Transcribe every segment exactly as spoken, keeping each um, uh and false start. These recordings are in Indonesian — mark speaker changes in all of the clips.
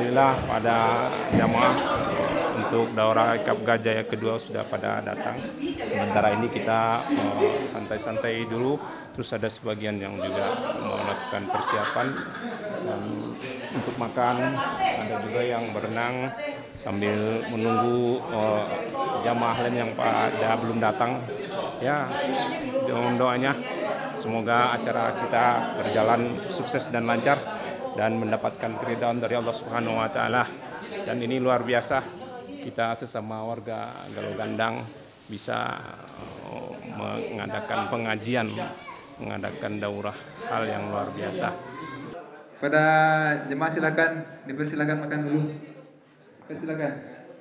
Speaker 1: alhamdulillah pada jamaah untuk daurah Ikab Gajah yang kedua sudah pada datang. Sementara ini kita santai-santai uh, dulu, terus ada sebagian yang juga melakukan persiapan dan untuk makan, ada juga yang berenang sambil menunggu uh, jamaah lain yang pada belum datang. Ya, mohon doanya semoga acara kita berjalan sukses dan lancar dan mendapatkan keridhaan dari Allah Subhanahu wa taala. Dan ini luar biasa, kita sesama warga Galuh Gandang bisa mengadakan pengajian, mengadakan daurah, hal yang luar biasa.
Speaker 2: Pada jemaah silakan dipersilakan makan dulu. Silakan.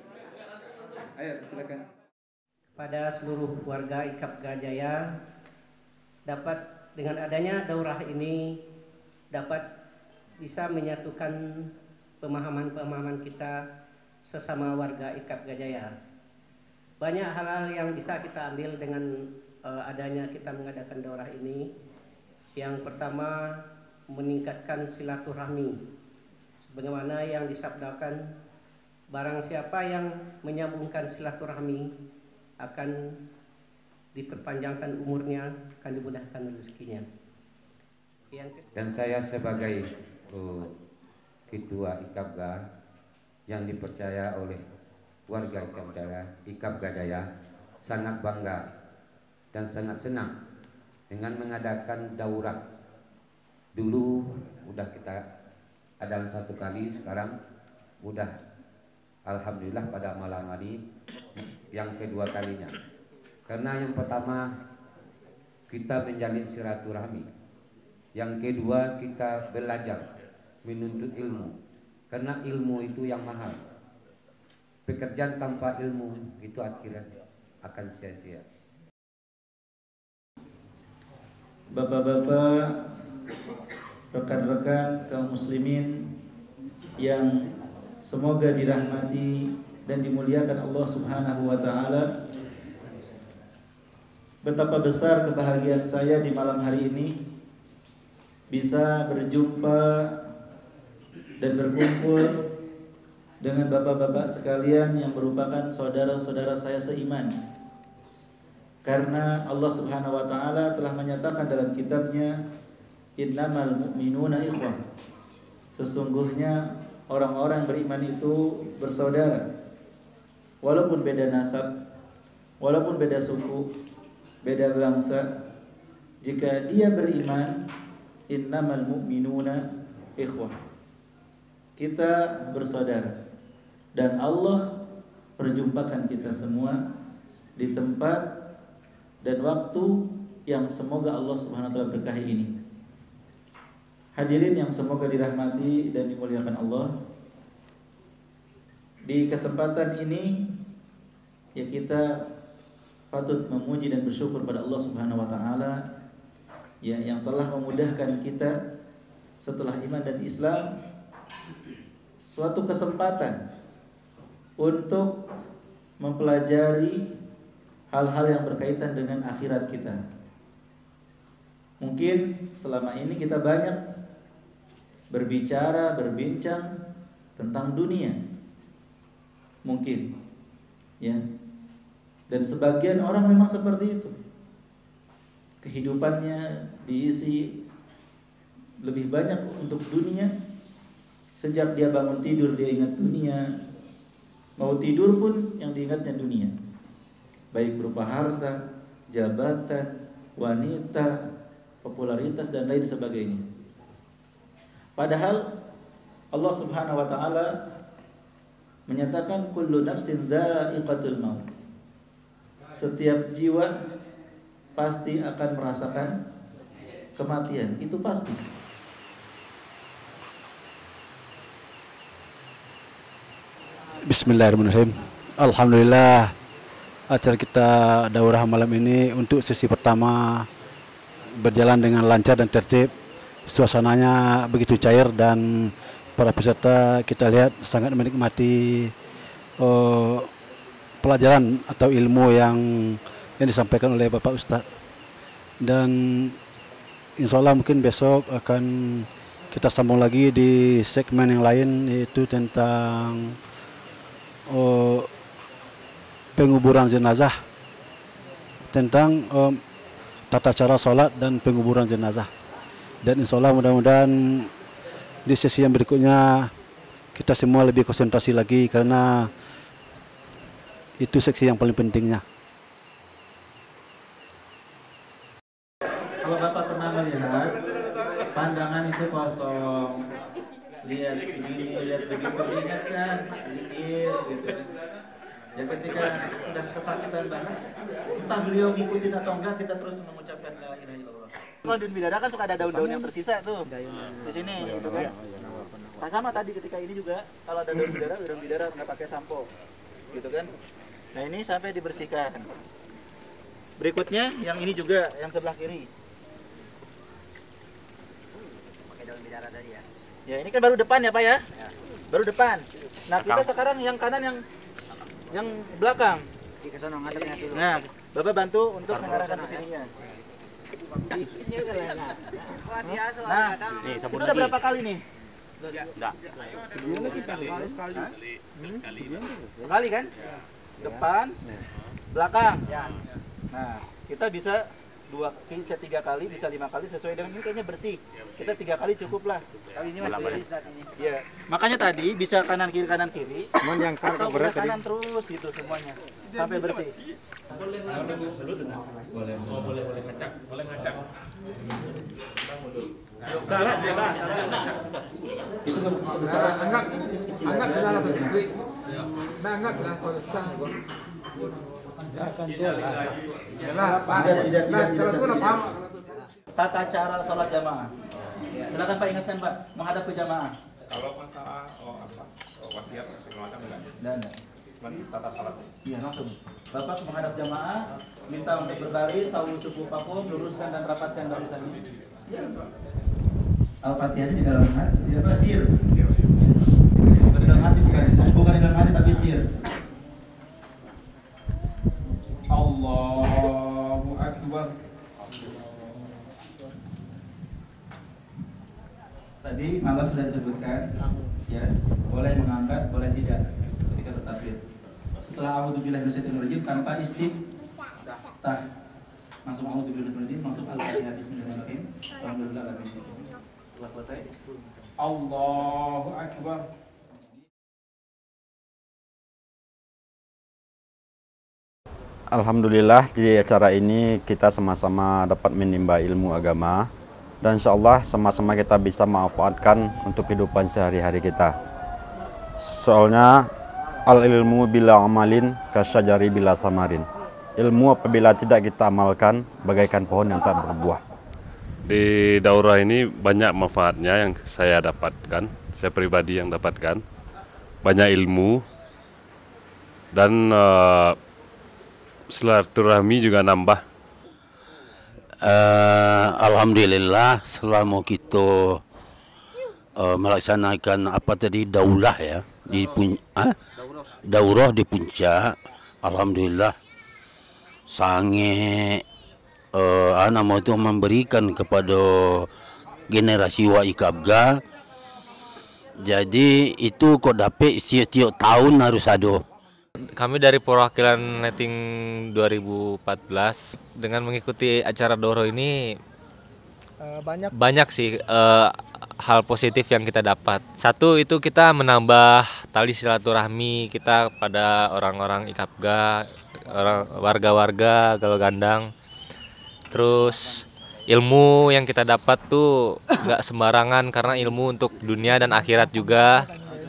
Speaker 2: Ayo silakan.
Speaker 3: Pada seluruh warga Ikab Gajaya, dapat dengan adanya daurah ini dapat bisa menyatukan pemahaman-pemahaman kita sesama warga Ikab Gajaya. Banyak hal-hal yang bisa kita ambil dengan uh, adanya kita mengadakan daurah ini. Yang pertama, meningkatkan silaturahmi. Sebagaimana yang disabdakan, barang siapa yang menyambungkan silaturahmi akan diperpanjangkan umurnya, akan dimudahkan rezekinya.
Speaker 4: Dan saya sebagai uh, ketua Ikabga yang dipercaya oleh warga Ikab Gajaya, Ikab Gajaya sangat bangga dan sangat senang dengan mengadakan daurah. Dulu udah kita ada satu kali, sekarang udah alhamdulillah pada malam hari yang kedua kalinya. Karena yang pertama kita menjalin silaturahmi, yang kedua kita belajar menuntut ilmu, karena ilmu itu yang mahal. Pekerjaan tanpa ilmu itu akhirnya akan sia-sia.
Speaker 5: Bapak-bapak, rekan-rekan kaum muslimin yang semoga dirahmati dan dimuliakan Allah Subhanahu wa taala. Betapa besar kebahagiaan saya di malam hari ini bisa berjumpa dan berkumpul dengan bapak-bapak sekalian yang merupakan saudara-saudara saya seiman. Karena Allah Subhanahu wa taala telah menyatakan dalam kitabnya, innamal mu'minuna ikhwah. Sesungguhnya orang-orang beriman itu bersaudara. Walaupun beda nasab, walaupun beda suku, beda bangsa, jika dia beriman, innamal mu'minuna ikhwah. Kita bersaudara. Dan Allah perjumpakan kita semua di tempat dan waktu yang semoga Allah Subhanahu wa taala berkahi ini. Hadirin yang semoga dirahmati dan dimuliakan Allah, di kesempatan ini ya kita patut memuji dan bersyukur pada Allah Subhanahu wa taala ya yang telah memudahkan kita setelah iman dan Islam suatu kesempatan untuk mempelajari hal-hal yang berkaitan dengan akhirat kita. Mungkin selama ini kita banyak berbicara, berbincang tentang dunia. Mungkin ya. Dan sebagian orang memang seperti itu. Kehidupannya diisi lebih banyak untuk dunia. Sejak dia bangun tidur dia ingat dunia. Mau tidur pun yang diingatnya dunia. Baik berupa harta, jabatan, wanita, popularitas dan lain sebagainya. Padahal Allah Subhanahu wa taala menyatakan kullu nafsin dha'iqatul maut. Setiap jiwa pasti akan merasakan kematian, itu pasti.
Speaker 6: Bismillahirrahmanirrahim. Alhamdulillah, acara kita daurah malam ini untuk sesi pertama berjalan dengan lancar dan tertib. Suasananya begitu cair dan para peserta kita lihat sangat menikmati uh, pelajaran atau ilmu yang yang disampaikan oleh Bapak Ustadz. Dan insya Allah mungkin besok akan kita sambung lagi di segmen yang lain, yaitu tentang oh, penguburan jenazah, tentang um, tata cara sholat dan penguburan jenazah. Dan insya Allah mudah-mudahan di sesi yang berikutnya kita semua lebih konsentrasi lagi, karena itu seksi yang paling pentingnya.
Speaker 5: Kalau Bapak pernah melihat pandangan itu kosong, lihat begini, lihat begitu, ingatkan, zikir gitu. Ya ketika sudah kesakitan banget, entah beliau ngikutin atau enggak, kita terus mengucapkan la ilaha illallah. Kalau di bidara kan suka ada daun-daun yang tersisa tuh di sini, gitu kan? Nah, sama tadi ketika ini juga kalau ada daun bidara, daun bidara nggak pakai sampo, gitu kan? Nah ini sampai dibersihkan. Berikutnya yang ini juga, yang sebelah kiri. Ya ini kan baru depan ya Pak ya, baru depan. Nah kita sekarang yang kanan, yang yang belakang. Nah Bapak bantu untuk mengarahkan ke sininya. Nah itu udah berapa kali nih? Sekali kan? Depan, belakang. Nah kita bisa dua, bisa tiga kali, bisa lima kali, sesuai dengan ini kayaknya bersih. Kita tiga kali cukup lah. Kali ini masih bersih saat ini. Iya. Makanya tadi bisa kanan kiri kanan kiri. Yang atau berat kanan terus gitu semuanya sampai bersih. Boleh boleh boleh boleh ngecak, boleh ngecak. Salah salah salah. Itu besar angkat angkat salah atau kecil. Nah angkat lah kalau besar. Tata cara sholat jamaah. Silakan Pak, ingatkan Pak, menghadap ke jamaah.
Speaker 1: Kalau masalah oh, apa oh, wasiat segala macam enggak?
Speaker 5: Enggak.
Speaker 1: Cuman tata salat.
Speaker 5: Iya langsung. Bapak menghadap jamaah, minta untuk berbaris, sawu suku pakum, luruskan dan rapatkan barisannya. Ya. Al-Fatihahnya di dalam hati, di apa sir? Sir. Bukan di dalam hati, bukan, bukan di dalam hati tapi sir. Allahu Akbar. Tadi malam sudah disebutkan, ya, boleh mengangkat, boleh tidak ketika bertakbir. Setelah a'udzubillahi minasyaitonir rajim tanpa istiftah, langsung a'udzubillahi minasyaitonir rajim, langsung al-Fatihah bismillahirrahmanirrahim. Alhamdulillah alamin. Setelah selesai, Allahu Akbar.
Speaker 7: Alhamdulillah di acara ini kita sama-sama dapat menimba ilmu agama dan insya Allah sama-sama kita bisa memanfaatkan untuk kehidupan sehari-hari kita. Soalnya al ilmu bila amalin kasyajari bila samarin. Ilmu apabila tidak kita amalkan bagaikan pohon yang tak berbuah.
Speaker 8: Di daurah ini banyak manfaatnya yang saya dapatkan, saya pribadi yang dapatkan. Banyak ilmu dan uh, silaturahmi juga nambah.
Speaker 9: Uh, Alhamdulillah selama kita uh, melaksanakan apa tadi daulah ya di pun ah, daurah di puncak, alhamdulillah sangat uh, anak mau itu memberikan kepada generasi wa ikabga. Jadi itu kok dapat setiap tahun harus ada.
Speaker 10: Kami dari perwakilan Leting dua ribu empat belas dengan mengikuti acara daurah ini uh, banyak banyak sih uh, hal positif yang kita dapat. Satu itu kita menambah tali silaturahmi kita pada orang-orang Ikapga, orang warga-warga Galuh Gandang. Terus ilmu yang kita dapat tuh nggak sembarangan karena ilmu untuk dunia dan akhirat juga.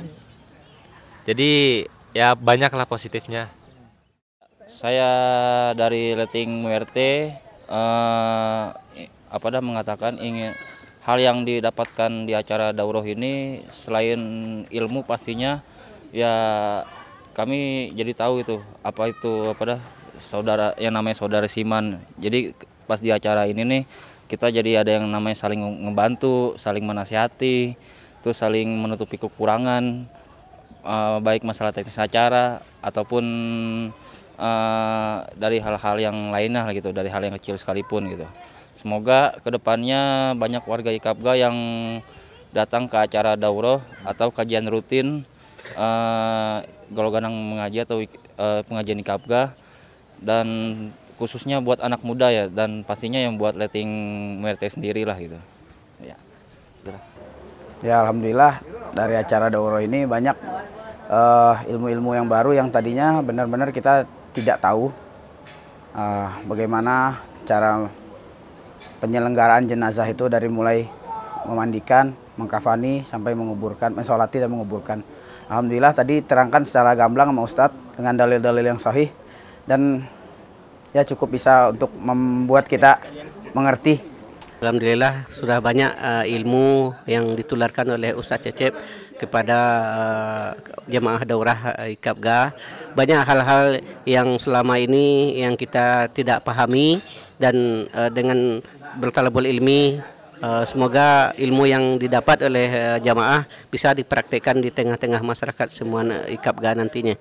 Speaker 10: Jadi ya banyaklah positifnya.
Speaker 11: Saya dari Leting U R T eh, apa dah mengatakan ingin hal yang didapatkan di acara daurah ini selain ilmu pastinya ya kami jadi tahu itu apa itu apa dah saudara yang namanya saudara Siman. Jadi pas di acara ini nih kita jadi ada yang namanya saling ngebantu, saling menasihati, terus saling menutupi kekurangan. Uh, baik masalah teknis acara ataupun uh, dari hal-hal yang lainnya gitu, dari hal yang kecil sekalipun gitu. Semoga kedepannya banyak warga Ikapga yang datang ke acara daurah atau kajian rutin eh, golongan mengaji atau eh, pengajian Ikapga, dan khususnya buat anak muda ya, dan pastinya yang buat letting M R T sendiri lah gitu. Ya,
Speaker 12: ya alhamdulillah dari acara daurah ini banyak ilmu-ilmu uh, yang baru yang tadinya benar-benar kita tidak tahu uh, bagaimana cara penyelenggaraan jenazah itu dari mulai memandikan, mengkafani sampai menguburkan, mensolati dan menguburkan. Alhamdulillah tadi terangkan secara gamblang sama Ustadz dengan dalil-dalil yang sahih dan ya cukup bisa untuk membuat kita mengerti.
Speaker 3: Alhamdulillah sudah banyak uh, ilmu yang ditularkan oleh Ustadz Cecep kepada uh, jemaah daurah uh, Ikapga. Banyak hal-hal yang selama ini yang kita tidak pahami, dan uh, dengan bertalabul ilmi uh, semoga ilmu yang didapat oleh uh, jemaah bisa dipraktikkan di tengah-tengah masyarakat semua uh, Ikapga nantinya.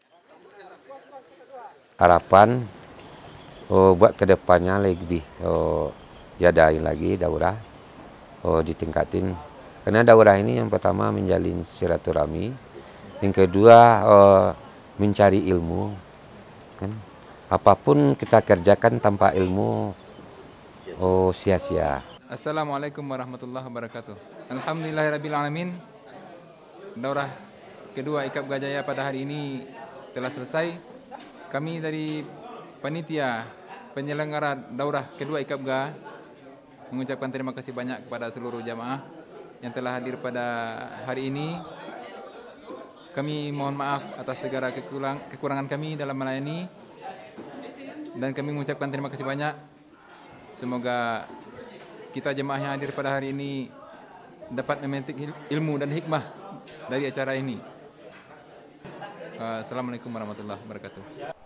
Speaker 4: Harapan oh, buat kedepannya lebih oh, diadain lagi daurah, oh, ditingkatin. Karena daurah ini yang pertama menjalin silaturahmi, yang kedua oh, mencari ilmu. Kan? Apapun kita kerjakan tanpa ilmu, oh sia-sia.
Speaker 2: Assalamualaikum warahmatullahi wabarakatuh. Alhamdulillahirrabbilalamin. Daurah kedua Ikapga Jaya pada hari ini telah selesai. Kami dari panitia penyelenggara daurah kedua Ikapga mengucapkan terima kasih banyak kepada seluruh jamaah yang telah hadir pada hari ini. Kami mohon maaf atas segala kekurang, kekurangan kami dalam melayani, dan kami mengucapkan terima kasih banyak. Semoga kita jemaah yang hadir pada hari ini dapat memetik ilmu dan hikmah dari acara ini. Assalamualaikum warahmatullahi wabarakatuh.